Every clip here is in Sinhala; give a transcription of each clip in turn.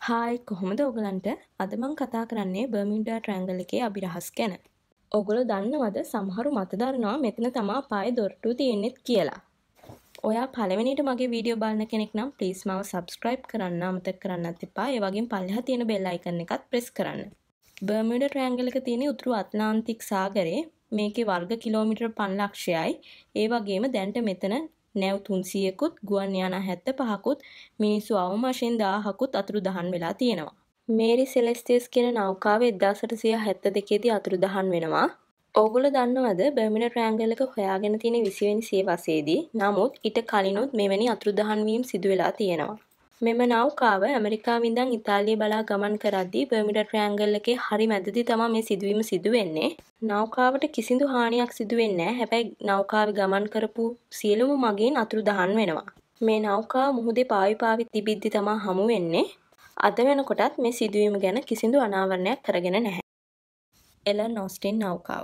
හායි කොහොමද ඔයගලන්ට? අද මම කතා කරන්නේ බර්මියුඩා ට්‍රැන්ගල් එකේ අභිරහස් ගැන. ඔයගොල්ලෝ දන්නවද සමහරු මත දරනවා මෙතන තමා පායේ දොරටුව තියෙන්නේ කියලා. ඔයා පළවෙනියට මගේ වීඩියෝ බලන කෙනෙක් නම් ප්ලීස් මාව සබ්ස්ක්‍රයිබ් කරන්න අමතක කරන්නත් එපා. ඒ වගේම පල්ලෙහා තියෙන බෙල් අයිකන් එකත් ප්‍රෙස් කරන්න. බර්මියුඩා ට්‍රැන්ගල් එක තියෙන්නේ උතුරු ඇට්ලාන්ටික් සාගරේ. මේකේ වර්ග කිලෝමීටර් 5,00,000යි. ඒ වගේම දැනට මෙතන නැව් 300කුත් ගුවන් යානා 75කුත් මිනිස්සු අවම වශයෙන් 1000කුත් අතුරුදහන් වෙලා තියෙනවා. මේරි සෙලෙස්ටියස් කියන නෞකාව 1872 දී අතුරුදහන් වෙනවා. ඕගොල්ලෝ දන්නවද බර්මියුඩා ට්‍රැන්ගල් එක හොයාගෙන තියෙන 20 වෙනි සියවසේදී නමුත් ඊට කලිනුත් මෙවැනි අතුරුදහන් වීම් සිදු වෙලා තියෙනවා. මෙම නෞකාව ඇමරිකාවේ ඉඳන් ඉතාලිය බලා ගමන් කරද්දී බර්මියුඩා ට්‍රැන්ගල් එකේ හරි මැදදී තමයි මේ සිදුවීම සිදු වෙන්නේ. නෞකාවට කිසිදු හානියක් සිදු වෙන්නේ නැහැ. හැබැයි නෞකාවේ ගමන් කරපු සියලුම මගීන් අතුරුදහන් වෙනවා. මේ නෞකාව මුහුදේ පාවි තිබිද්දි තමයි හමු වෙන්නේ. අද වෙනකොටත් මේ සිදුවීම ගැන කිසිදු අනාවරණයක් කරගෙන නැහැ. එලන් ඔස්ටින් නෞකාව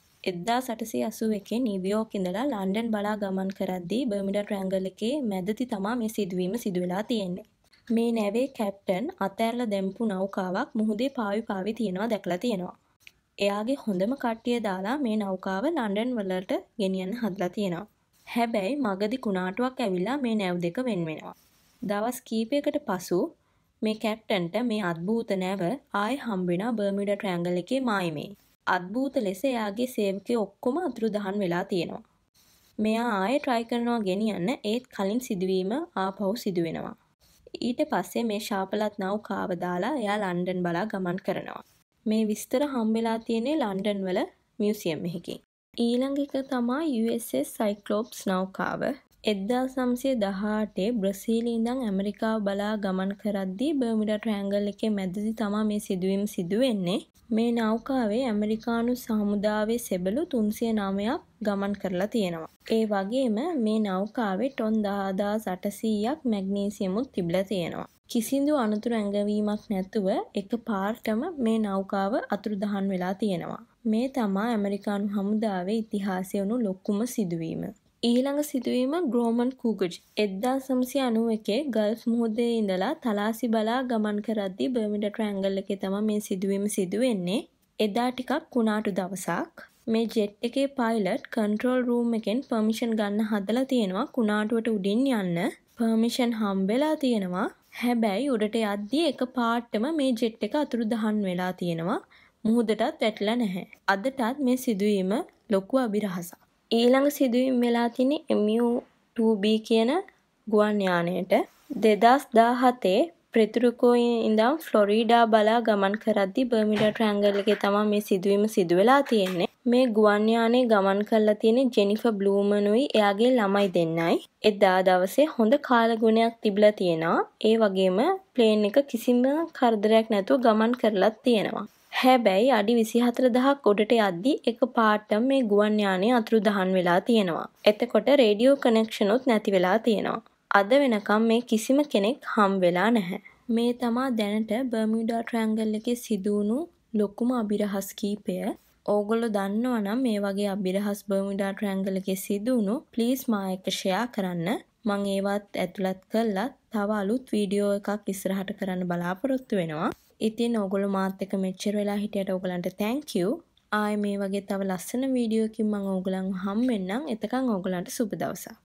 1881 නිව්යෝර්ක් ඉඳලා ලන්ඩන් බලා ගමන් කරද්දී බර්මියුඩා ට්‍රැන්ගල් එකේ මැදදී තමයි මේ සිදුවීම සිදු වෙලා තියෙන්නේ. මේ නැවේ කැප්ටන් අතෑරලා දැම්පු නෞකාවක් මුහුදේ පාවි තියෙනවා දැකලා තියෙනවා. එයාගේ හොඳම කට්ටිය දාලා මේ නෞකාව ලන්ඩන් වලට ගෙනියන්න හදලා තියෙනවා. හැබැයි මගදී කුණාටුවක් ඇවිල්ලා මේ නැව් දෙක වෙන් වෙනවා. දවස් කීපයකට පසු මේ කැප්ටන්ට මේ අద్භූත නැව ආයෙ හම්බ වෙනවා බර්මියුඩා ට්‍රැන්ගල් එකේ මායිමේ. අద్භූත ලෙස එයාගේ සේවකයෝ ඔක්කොම අතුරුදහන් වෙලා තියෙනවා. මෙයා ආයෙ try කරනවා ගෙනියන්න ඒත් කලින් සිදුවීම ආපහු සිදු වෙනවා. ඊට පස්සේ මේ ශාපලත් නෞකාව දාලා එයා ලන්ඩන් බලා ගමන් කරනවා. මේ විස්තර හම්බෙලා තියෙන්නේ ලන්ඩන් වල මියුසියම් එකකින්. ඊළඟ එක තමයි USS Cyclops නෞකාව. 1918 බ්‍රසීලිය ඉඳන් ඇමරිකාව බලා ගමන් කරද්දී බර්මියුඩා ට්‍රැන්ගල් එකේ මැදදී තමයි මේ සිදුවීම සිදු වෙන්නේ. මේ නෞකාවේ ඇමරිකානු සමුදාවේ සෙබළු 309ක් ගමන් කරලා තියෙනවා. ඒ වගේම මේ නෞකාවේ ටොන් 10800ක් මැග්නීසියමුත් තිබිලා තියෙනවා. කිසිදු අනතුරු ඇඟවීමක් නැතුව එකපාරටම මේ නෞකාව අතුරුදහන් වෙලා තියෙනවා. මේ තමයි ඇමරිකානු හමුදාවේ ඉතිහාසයේ වුණු ලොකුම සිදුවීම. ඊළඟ සිදුවීම ග්‍රෝමන් කූගජ් 1991 ගල්ෆ් මුහුදේ ඉඳලා තලාසි බලා ගමන් කරද්දී බර්මියුඩා ට්‍රැන්ගල් එකේ තමයි මේ සිදුවීම සිදු වෙන්නේ. එදා ටිකක් කුණාටු දවසක්. මේ ජෙට් එකේ පයිලට් කන්ට්‍රෝල් රූම් එකෙන් පර්මිෂන් ගන්න හදලා තියෙනවා කුණාටුවට උඩින් යන්න. පර්මිෂන් හම්බෙලා තියෙනවා. හැබැයි උඩට යද්දී එකපාරටම මේ ජෙට් එක අතුරුදහන් වෙලා තියෙනවා. මුහුදටත් වැටලා නැහැ. අදටත් මේ සිදුවීම ලොකු අභිරහසක්. ඊළඟ සිදුවීම වෙලා තියෙන්නේ MU-2B කියන ගුවන් යානයට 2017 පෙට්‍රිකෝයේ ඉඳන් ෆ්ලොරිඩා බලා ගමන් කරද්දී බර්මියුඩා ට්‍රැන්ගල් එකේ තමයි මේ සිදුවීම සිදු වෙලා තියෙන්නේ. මේ ගුවන් යානේ ගමන් කරලා තියෙන්නේ ජෙනිෆර් බ්ලූමනුයි එයාගේ ළමයි දෙන්නයි. එදා දවසේ හොඳ කාලගුණයක් තිබිලා තියෙනවා. ඒ වගේම ප්ලේන් එක කිසිම කරදරයක් නැතුව ගමන් කරලත් තියෙනවා. හැබැයි අඩි 24000ක් උඩට යද්දී එකපාරටම මේ ගුවන් යානය අතුරුදහන් වෙලා තියෙනවා. එතකොට රේඩියෝ කනෙක්ෂන් උත් නැති වෙලා තියෙනවා. අද වෙනකම් මේ කිසිම කෙනෙක් හම් වෙලා නැහැ. මේ තමා දැනට බර්මියුඩා ට්‍රැන්ගල් එකේ සිදුවුණු ලොකුම අභිරහස් කීපය. ඕගොල්ලෝ දන්නවා නම් මේ වගේ අභිරහස් බර්මියුඩා ට්‍රැන්ගල් එකේ සිදුවුණු ප්ලීස් මා එක්ක ෂෙයා කරන්න. මම ඒවත් ඇතුළත් කරලා තව අලුත් වීඩියෝ එකක් ඉස්සරහට කරන්න බලාපොරොත්තු වෙනවා. ඉතින් ඕගොල්ලෝ මාත් එක්ක මෙච්චර වෙලා හිටියට ඕගලන්ට thank you. ආයේ මේ වගේ තව ලස්සන වීඩියෝ එකකින් මම ඕගලන්ව හම්බෙන්නම්. එතකන් ඕගලන්ට සුබ දවසක්.